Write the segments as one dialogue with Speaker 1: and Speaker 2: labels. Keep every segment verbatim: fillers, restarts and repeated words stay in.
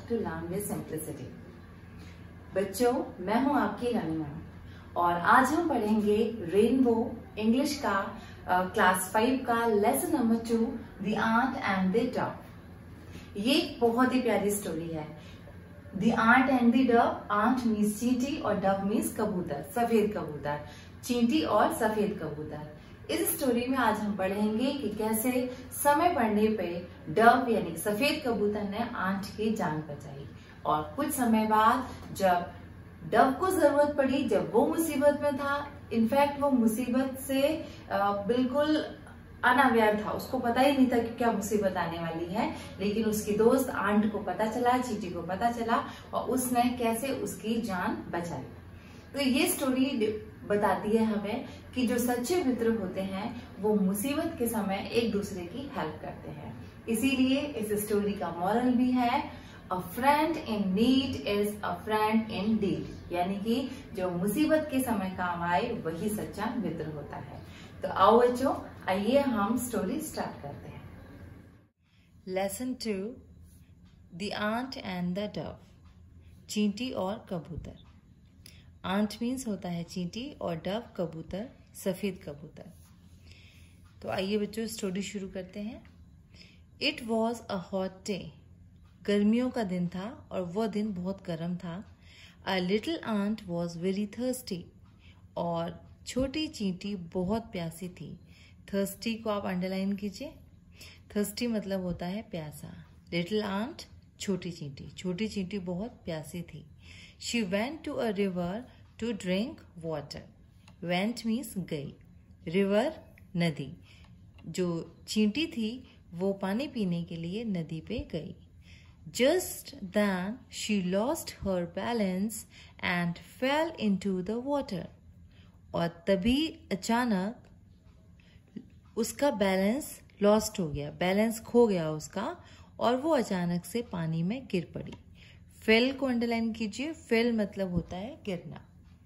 Speaker 1: to Learn with Simplicity। बच्चों, मैं हूं आपकी रानी मैम और आज हम पढ़ेंगे रेनबो इंग्लिश का क्लास फाइव का lesson number two, the ant and the dove. ये एक बहुत ही प्यारी स्टोरी है। The ant and the dove, ant means चींटी और डव मीन्स कबूतर, सफेद कबूतर। चींटी और सफेद कबूतर। इस स्टोरी में आज हम पढ़ेंगे कि कैसे समय पड़ने पे डव यानी सफेद कबूतर ने आंट की जान बचाई और कुछ समय बाद जब डव को जरूरत पड़ी, जब वो मुसीबत में था, इनफैक्ट वो मुसीबत से बिल्कुल अनअवेयर था, उसको पता ही नहीं था कि क्या मुसीबत आने वाली है, लेकिन उसकी दोस्त आंट को पता चला, चींटी को पता चला और उसने कैसे उसकी जान बचाई। तो ये स्टोरी बताती है हमें कि जो सच्चे मित्र होते हैं वो मुसीबत के समय एक दूसरे की हेल्प करते हैं। इसीलिए इस स्टोरी का मॉरल भी है, a friend in need is a friend in deed, यानी कि जो मुसीबत के समय काम आए वही सच्चा मित्र होता है। तो आओ बच्चों, आइए हम स्टोरी स्टार्ट करते हैं। Lesson two, the ant and the dove. चींटी और कबूतर। आंट मीन्स होता है चींटी और डव कबूतर, सफेद कबूतर। तो आइए बच्चों स्टोरी शुरू करते हैं। It was a hot day. गर्मियों का दिन था और वह दिन बहुत गर्म था। A little ant was very thirsty. और छोटी चींटी बहुत प्यासी थी। थर्स्टी को आप अंडरलाइन कीजिए। थर्स्टी मतलब होता है प्यासा। लिटिल आंट छोटी चींटी, छोटी चींटी बहुत प्यासी थी। She went to a river to drink water. Went means गई, river नदी। जो चींटी थी वो पानी पीने के लिए नदी पे गई। Just then she lost her balance and fell into the water. और तभी अचानक उसका बैलेंस लॉस्ट हो गया, बैलेंस खो गया उसका और वो अचानक से पानी में गिर पड़ी। फेल को अंडरलाइन कीजिए। फेल मतलब होता है गिरना।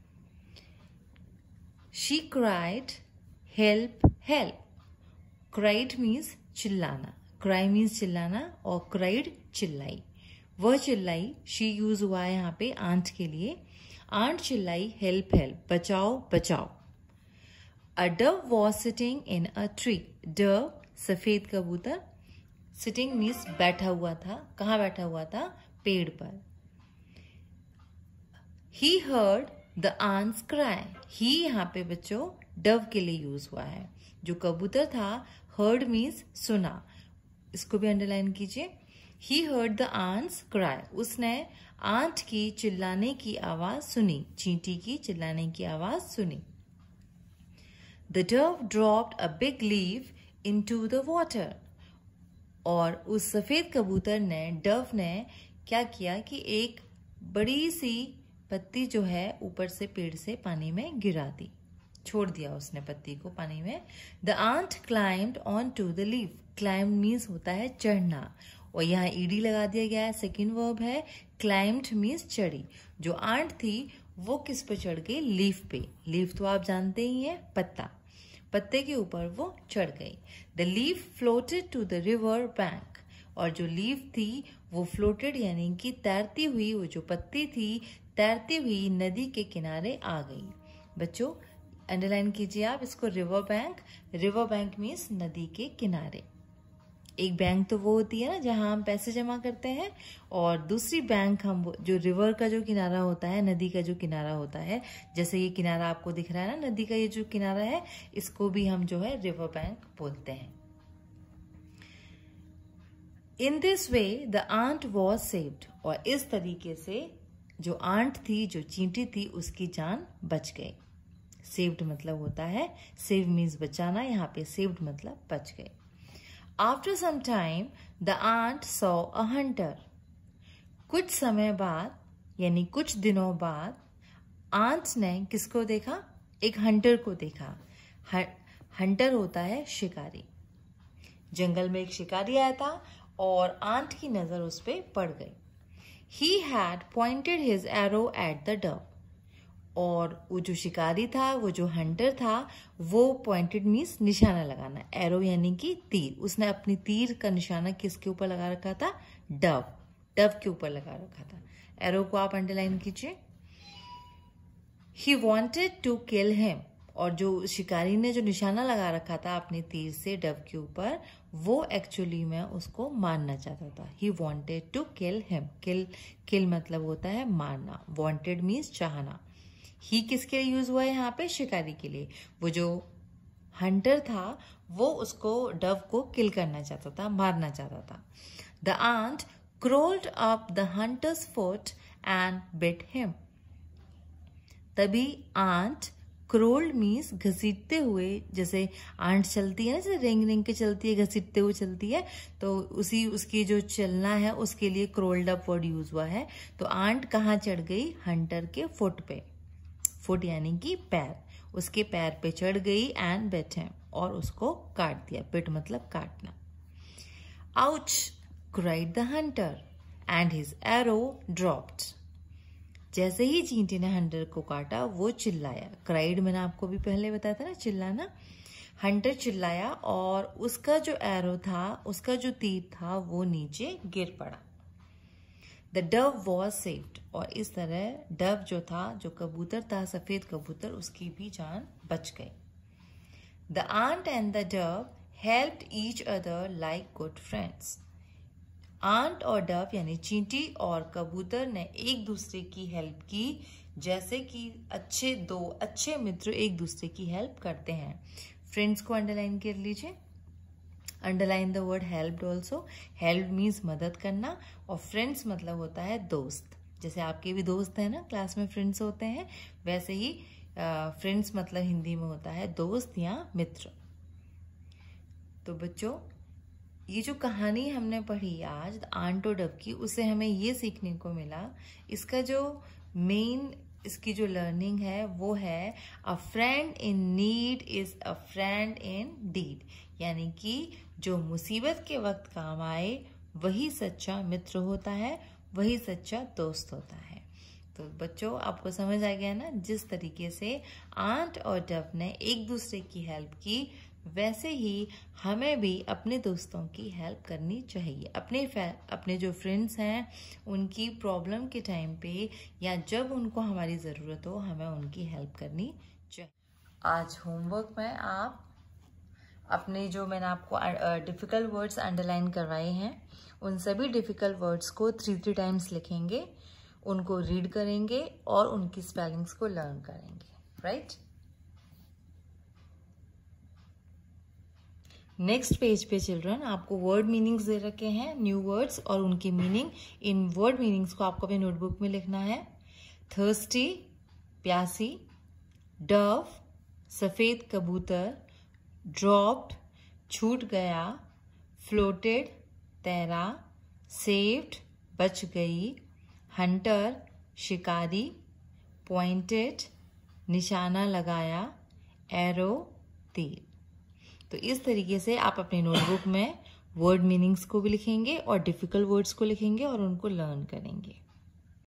Speaker 1: She cried help help. Cried means चिल्लाना, क्राई मीन्स चिल्लाना और क्राइड चिल्लाई। वह चिल्लाई, शी यूज हुआ है यहाँ पे आंट के लिए। आंट चिल्लाई हेल्प हेल्प, बचाओ बचाओ। A dove was sitting in a tree. Dove सफेद कबूतर, सिटिंग मीन्स बैठा हुआ था। कहाँ बैठा हुआ था? पेड़ पर। He heard the ants cry. He यहाँ पे बच्चों डव के लिए यूज हुआ है। जो कबूतर था, heard means सुना, इसको भी अंडरलाइन कीजिए। He heard the ants cry. उसने आंट की चिल्लाने की आवाज सुनी, चींटी की चिल्लाने की आवाज सुनी। The dove dropped a big leaf into the water. और उस सफेद कबूतर ने, डव ने क्या किया कि एक बड़ी सी पत्ती जो है ऊपर से पेड़ से पानी में गिरा दी, छोड़ दिया उसने पत्ती को पानी में। The ant climbed on to the leaf. Climbed means होता है चढ़ना और यहाँ ईडी लगा दिया गया है, सेकेंड वर्ब है। क्लाइम्ड मीन्स चढ़ी। जो आंट थी वो किस पे चढ़ गई? लीफ पे। लीफ तो आप जानते ही है, पत्ता। पत्ते के ऊपर वो चढ़ गई। The leaf floated to the river bank. और जो लीफ थी वो फ्लोटेड यानी कि तैरती हुई, वो जो पत्ती थी तैरती हुई नदी के किनारे आ गई। बच्चों अंडरलाइन कीजिए आप इसको, river bank. River bank means नदी के किनारे। एक बैंक तो वो होती है ना जहां हम पैसे जमा करते हैं, और दूसरी बैंक हम जो रिवर का जो किनारा होता है, नदी का जो किनारा होता है, जैसे ये किनारा आपको दिख रहा है ना, नदी का ये जो किनारा है, इसको भी हम जो है रिवर बैंक बोलते हैं। In this way the ant was saved. और इस तरीके से जो आंट थी, जो चींटी थी, उसकी जान बच गई। सेव्ड मतलब होता है, सेव मीन्स बचाना, यहाँ पे सेव्ड मतलब बच गए। After some time the ant saw a hunter. कुछ समय बाद यानी कुछ दिनों बाद आंट ने किसको देखा? एक हंटर को देखा। हंटर होता है शिकारी। जंगल में एक शिकारी आया था और आंट की नजर उस पर पड़ गई। He had pointed his arrow at the dove. और वो जो शिकारी था, वो जो हंटर था, वो पॉइंटेड मीन्स निशाना लगाना, एरो यानी कि तीर। उसने अपनी तीर का निशाना किसके ऊपर लगा रखा था? डव। डव के ऊपर लगा रखा था। एरो को आप अंडरलाइन कीजिए। He wanted to kill him, और जो शिकारी ने जो निशाना लगा रखा था अपने तीर से डव के ऊपर, वो एक्चुअली में उसको मारना चाहता था। He wanted to kill him. Kill kill मतलब होता है मारना। वॉन्टेड मीन्स चाहना। ही किसके लिए यूज हुआ है यहाँ पे? शिकारी के लिए। वो जो हंटर था वो उसको डव को किल करना चाहता था, मारना चाहता था। The ant crawled up the hunter's foot and bit him. तभी आंट, क्रोल्ड मीन्स घसीटते हुए, जैसे आंट चलती है ना, जैसे रेंग रेंग के चलती है, घसीटते हुए चलती है, तो उसी उसकी जो चलना है उसके लिए क्रोल्ड अप वर्ड यूज हुआ है। तो आंट कहाँ चढ़ गई? हंटर के फुट पे। फुट यानी कि पैर। उसके पैर पे चढ़ गई एंड बिट हिम, और उसको काट दिया। बिट मतलब काटना। Ouch cried the hunter and his arrow dropped. जैसे ही चींटी ने हंटर को काटा वो चिल्लाया। क्राइड मैंने आपको भी पहले बताया था ना, चिल्लाना। हंटर चिल्लाया और उसका जो एरो था, उसका जो तीर था, वो नीचे गिर पड़ा। द डव वॉज सेव्ड, और इस तरह डव जो था, जो कबूतर था, सफेद कबूतर, उसकी भी जान बच गई। The ant and the dove helped each other like good friends. Ant और डव यानी चींटी और कबूतर ने एक दूसरे की हेल्प की, जैसे कि अच्छे दो अच्छे मित्र एक दूसरे की हेल्प करते हैं। फ्रेंड्स को अंडरलाइन कर लीजिए। Underline the word helped also. Help means मदद करना, और फ्रेंड्स मतलब होता है दोस्त। जैसे आपके भी दोस्त हैं ना, क्लास में फ्रेंड्स होते हैं, वैसे ही फ्रेंड्स मतलब हिंदी में होता है दोस्त या मित्र। तो बच्चों, ये जो कहानी हमने पढ़ी आज आंट और डव की, उससे हमें ये सीखने को मिला, इसका जो मेन इसकी जो लर्निंग है वो है a friend in need is a friend in deed. यानी कि जो मुसीबत के वक्त काम आए वही सच्चा मित्र होता है, वही सच्चा दोस्त होता है। तो बच्चों, आपको समझ आ गया ना, जिस तरीके से आंट और डव ने एक दूसरे की हेल्प की, वैसे ही हमें भी अपने दोस्तों की हेल्प करनी चाहिए। अपने अपने जो फ्रेंड्स हैं उनकी प्रॉब्लम के टाइम पे या जब उनको हमारी ज़रूरत हो, हमें उनकी हेल्प करनी चाहिए। आज होमवर्क में आप अपने जो मैंने आपको डिफ़िकल्ट वर्ड्स अंडरलाइन करवाए हैं, उन सभी डिफ़िकल्ट वर्ड्स को थ्री थ्री टाइम्स लिखेंगे, उनको रीड करेंगे और उनकी स्पेलिंग्स को लर्न करेंगे। राइट? नेक्स्ट पेज पे चिल्ड्रन आपको वर्ड मीनिंग्स दे रखे हैं, न्यू वर्ड्स और उनकी मीनिंग। इन वर्ड मीनिंग्स को आपको अपनी नोटबुक में लिखना है। थर्स्टी प्यासी, डव सफेद कबूतर, ड्रॉप्ड छूट गया, फ्लोटेड तैरा, सेव्ड बच गई, हंटर शिकारी, पॉइंटेड निशाना लगाया, एरो तीर। तो इस तरीके से आप अपनी नोटबुक में वर्ड मीनिंग्स को भी लिखेंगे और डिफिकल्ट वर्ड्स को लिखेंगे और उनको लर्न करेंगे।